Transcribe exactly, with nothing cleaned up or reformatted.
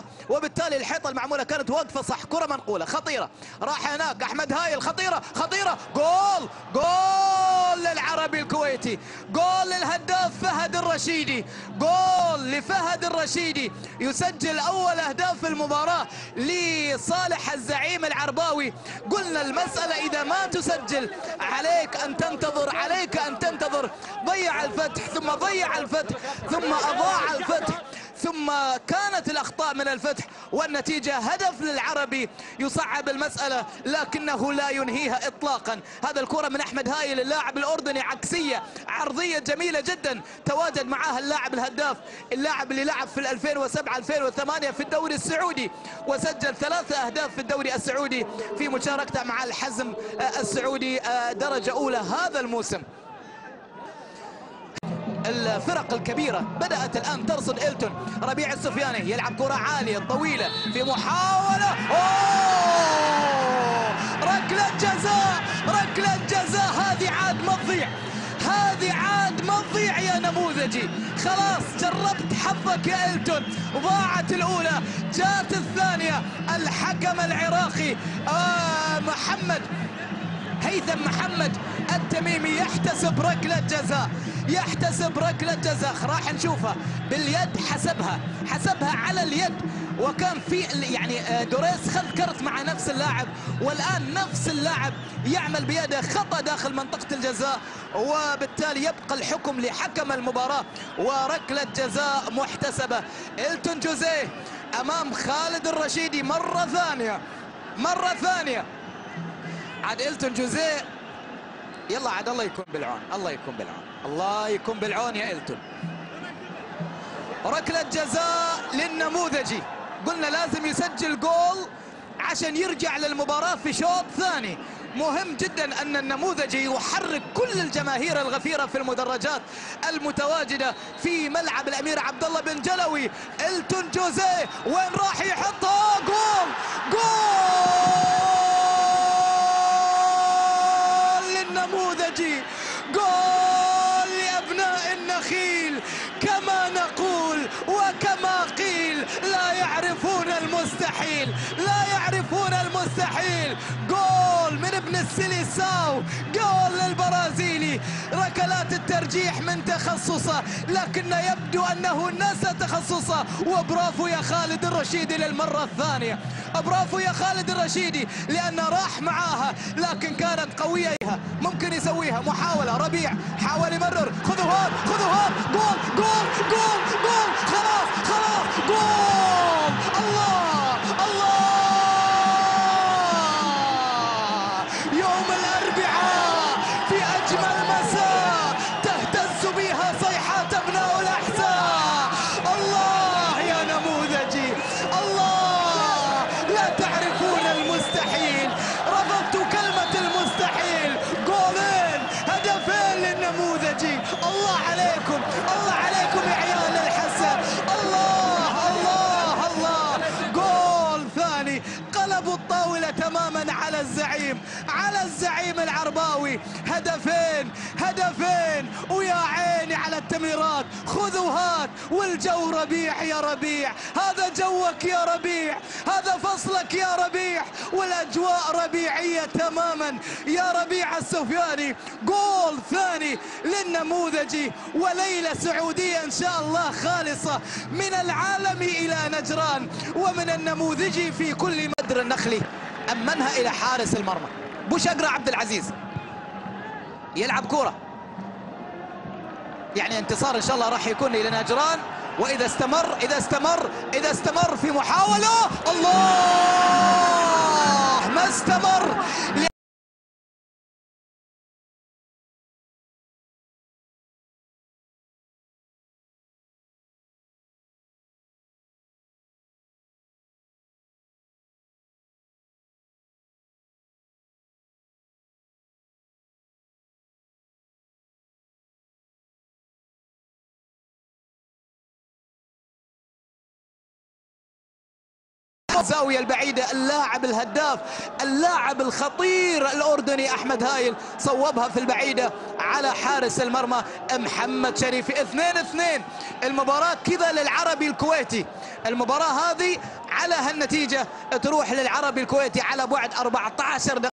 محاولة، وبالتالي الحيطة المعمولة كانت واقفة صح. كرة منقولة خطيرة، راح هناك أحمد هايل، خطيرة خطيرة، جول جول للعربي الكويتي، جول للهداف فهد الرشيدي، جول لفهد الرشيدي يسجل أول أهداف المباراة لصالح الزعيم العرباوي. قلنا المسألة إذا ما تسجل عليك أن تنتظر، عليك أن تنتظر. ضيع الفتح ثم ضيع الفتح ثم أضاع الفتح ثم كانت الأخطاء من الفتح، والنتيجة هدف للعربي يصعب المسألة لكنه لا ينهيها إطلاقا. هذا الكرة من أحمد هايل اللاعب الأردني، عكسية عرضية جميلة جدا، تواجد معها اللاعب الهداف، اللاعب اللي لعب في ألفين وسبعة ألفين وثمانية في الدوري السعودي وسجل ثلاثة أهداف في الدوري السعودي في مشاركته مع الحزم السعودي درجة أولى هذا الموسم. الفرق الكبيرة بدأت الآن ترصد. إلتون ربيع السفياني يلعب كرة عالية طويلة في محاولة، أوه ركلة جزاء، ركلة جزاء. هذه عاد ما تضيع، هذه عاد ما تضيع يا نموذجي. خلاص جربت حظك يا إلتون، ضاعت الأولى جات الثانية. الحكم العراقي آه محمد هيثم محمد التميمي يحتسب ركلة جزاء، يحتسب ركلة جزاء. راح نشوفها باليد، حسبها حسبها على اليد، وكان في يعني دوريس خذ كرت مع نفس اللاعب، والآن نفس اللاعب يعمل بيده خطأ داخل منطقة الجزاء، وبالتالي يبقى الحكم لحكم المباراة وركلة جزاء محتسبة. إلتون جوزيه أمام خالد الرشيدي مرة ثانية، مرة ثانية. عاد إلتون جوزيه يلا عاد الله يكون بالعون، الله يكون بالعون، الله يكون بالعون يا إلتون. ركلة جزاء للنموذجي، قلنا لازم يسجل جول عشان يرجع للمباراة في شوط ثاني. مهم جدا أن النموذجي يحرك كل الجماهير الغفيرة في المدرجات المتواجدة في ملعب الأمير عبد الله بن جلوي. إلتون جوزيه وين راح يحطها؟ جول جول للنموذجي، جول لأبناء النخيل. كما نقول وكما قيل لا يعرفون المستحيل، لا يعرفون المستحيل. جول من ابن السيليساو، جول للبرازيلي. ركلات الترجيح من تخصصه، لكن يبدو أنه نسى تخصصه. وبرافو يا خالد الرشيدي للمرة الثانية، برافو يا خالد الرشيدي، لأنه راح معاها لكن كانت قوية. ممكن يسويها محاولة. ربيع حاول يمرر، خذوا هات خذوا هات، جول جول جول جول، خلاص خلاص جول. الله الله، يوم الأربعاء في أجمل مساء تهتز بها صيحات أبناء الأحساء. الله يا نموذجي، الله لا تعرفون المستحيل، رفضت كلمة المستحيل. جولين هدفين للنموذجي. الله عليكم، الله عليكم يا عيال الحسا. الله الله الله، جول ثاني. قلبوا الطاولة تماما على الزعيم، على الزعيم العرباوي. هدفين هدفين، ويا عيني على التمريرات. خذوا هات، والجو ربيع يا ربيع، هذا جوك يا ربيع، هذا فصلك يا ربيع، والأجواء ربيعية تماما يا ربيع السفياني. جول ثاني للنموذجي، وليلة سعودية إن شاء الله خالصة من العالم إلى نجران، ومن النموذجي في كل مدر النخلي. أمنها إلى حارس المرمى بوشقرة عبد العزيز، يلعب كرة، يعني انتصار إن شاء الله راح يكون إلى نجران. وإذا استمر إذا استمر إذا استمر في محاولة، الله ما استمر. الزاوية البعيدة اللاعب الهداف اللاعب الخطير الأردني أحمد هايل صوبها في البعيدة على حارس المرمى محمد شريفي. اثنين اثنين المباراة كذا للعربي الكويتي. المباراة هذه على هالنتيجة تروح للعربي الكويتي على بعد أربعة عشر دقيقة.